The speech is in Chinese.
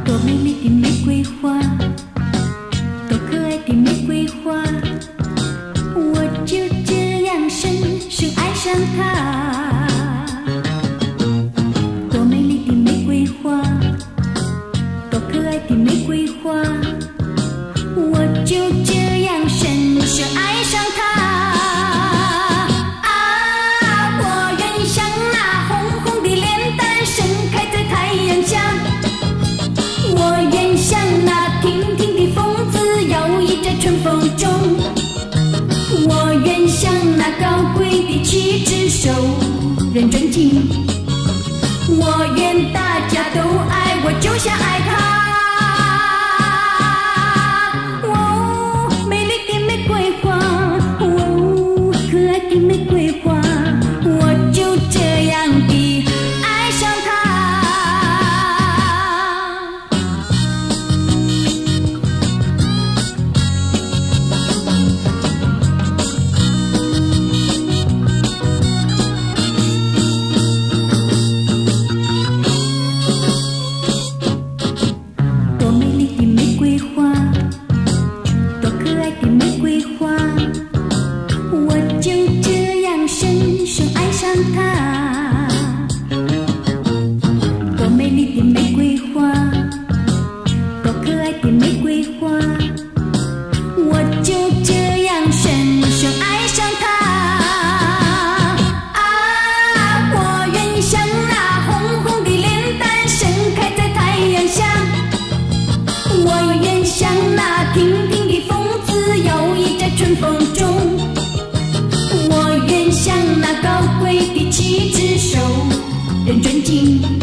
多美丽的玫瑰花，多可爱的玫瑰花，我就这样深深爱上它。多美丽的玫瑰花，多可爱的玫瑰花，我就这样深深爱上它。啊，我愿像那红红的莲丹盛开在太阳下，我愿像那亭亭的凤子摇曳在春风中，我愿像那高贵的旗帜受人尊敬，我愿大家都爱我，就像爱他。玫瑰花，我就这样地爱上它。多美丽的玫瑰花，多可爱的玫瑰花，我就这样深深爱上它。多美丽的玫瑰花，多可爱的玫瑰花，我就这样深深爱上它。啊，我愿像那红红的莲丹盛开在太阳下，我愿像那亭亭的凤子摇曳在春风中，我愿像那高贵的旗帜受人尊敬。